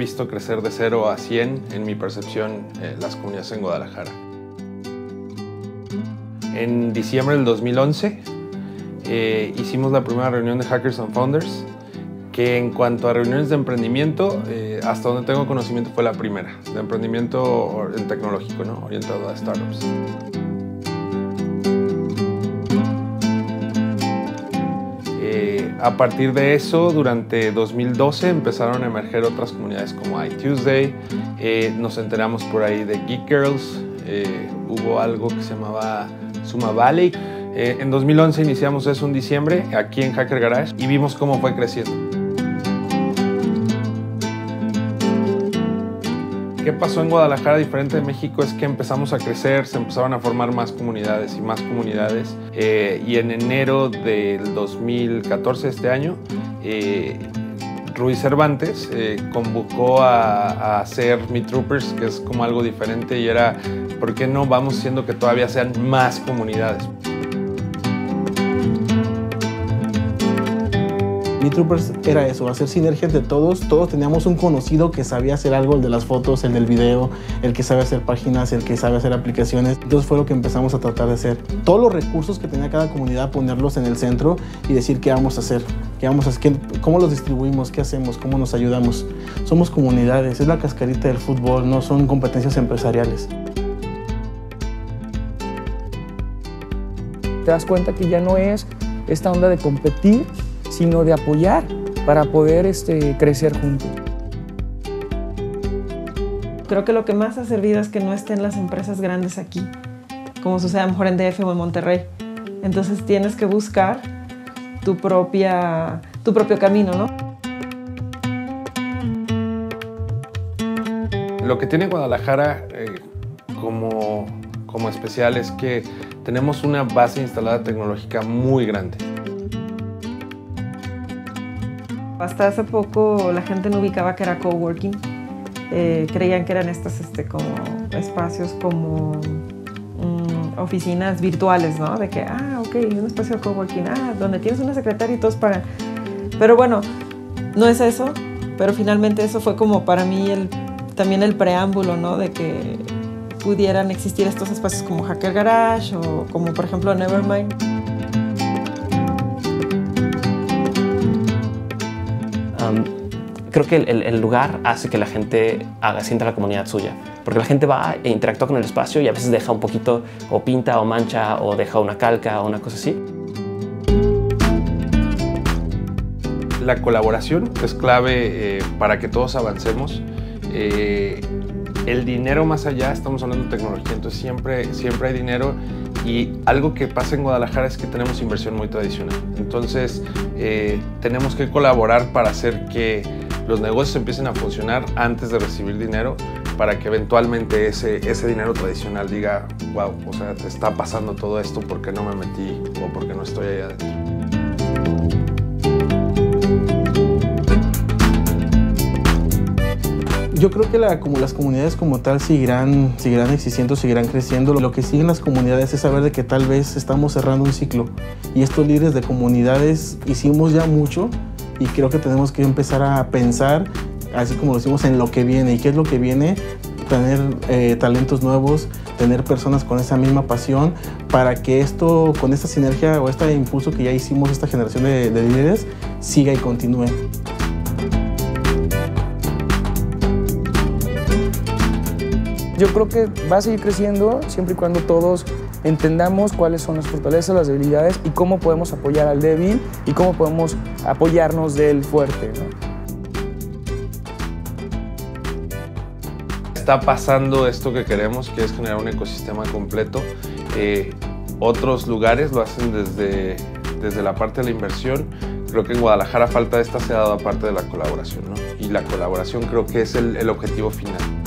visto crecer de 0 a 100, en mi percepción, las comunidades en Guadalajara. En diciembre del 2011 hicimos la primera reunión de Hackers and Founders, que en cuanto a reuniones de emprendimiento, hasta donde tengo conocimiento fue la primera, de emprendimiento tecnológico, ¿no? Orientado a startups. A partir de eso, durante 2012 empezaron a emerger otras comunidades como iTuesday, nos enteramos por ahí de Geek Girls, hubo algo que se llamaba Suma Valley. En 2011 iniciamos eso en diciembre, aquí en Hacker Garage, y vimos cómo fue creciendo. ¿Qué pasó en Guadalajara diferente de México? Es que empezamos a crecer, se empezaron a formar más comunidades y más comunidades. Y en enero del 2014, este año, Ruiz Cervantes convocó a hacer Meet Troopers, que es como algo diferente, y era, ¿por qué no vamos haciendo que todavía sean más comunidades? Meet Troopers era eso, hacer sinergias de todos. Todos teníamos un conocido que sabía hacer algo, el de las fotos, el del video, el que sabe hacer páginas, el que sabe hacer aplicaciones. Entonces fue lo que empezamos a tratar de hacer. Todos los recursos que tenía cada comunidad, ponerlos en el centro y decir qué vamos a hacer, cómo los distribuimos, qué hacemos, cómo nos ayudamos. Somos comunidades, es la cascarita del fútbol, no son competencias empresariales. Te das cuenta que ya no es esta onda de competir, sino de apoyar para poder crecer juntos. Creo que lo que más ha servido es que no estén las empresas grandes aquí, como sucede a lo mejor en DF o en Monterrey. Entonces tienes que buscar tu propio camino, ¿no? Lo que tiene Guadalajara como especial es que tenemos una base instalada tecnológica muy grande. Hasta hace poco la gente no ubicaba que era coworking. Creían que eran estos como espacios como oficinas virtuales, ¿no? De que, ok, un espacio de coworking, donde tienes una secretaria y todos pagan. Pero bueno, no es eso, pero finalmente eso fue como para mí también el preámbulo, ¿no? De que pudieran existir estos espacios como Hacker Garage o como por ejemplo Nevermind. Creo que el lugar hace que la gente sienta la comunidad suya, porque la gente va e interactúa con el espacio y a veces deja un poquito, o pinta o mancha, o deja una calca o una cosa así. La colaboración es clave para que todos avancemos. El dinero más allá, estamos hablando de tecnología, entonces siempre hay dinero, y algo que pasa en Guadalajara es que tenemos inversión muy tradicional. Entonces tenemos que colaborar para hacer que los negocios empiecen a funcionar antes de recibir dinero, para que eventualmente ese dinero tradicional diga, wow, o sea, te está pasando todo esto porque no me metí o porque no estoy ahí adentro. Yo creo que las comunidades como tal seguirán existiendo, seguirán creciendo. Lo que siguen las comunidades es saber de que tal vez estamos cerrando un ciclo, y estos líderes de comunidades hicimos ya mucho, y creo que tenemos que empezar a pensar, así como lo hicimos, en lo que viene. ¿Y qué es lo que viene? Tener talentos nuevos, tener personas con esa misma pasión, para que esto, con esta sinergia o este impulso que ya hicimos, esta generación de líderes, siga y continúe. Yo creo que va a seguir creciendo siempre y cuando todos entendamos cuáles son las fortalezas, las debilidades y cómo podemos apoyar al débil y cómo podemos apoyarnos del fuerte, ¿no? Está pasando esto que queremos, que es generar un ecosistema completo. Otros lugares lo hacen desde la parte de la inversión. Creo que en Guadalajara falta esta, se ha dado aparte de la colaboración, ¿no? Y la colaboración creo que es el objetivo final.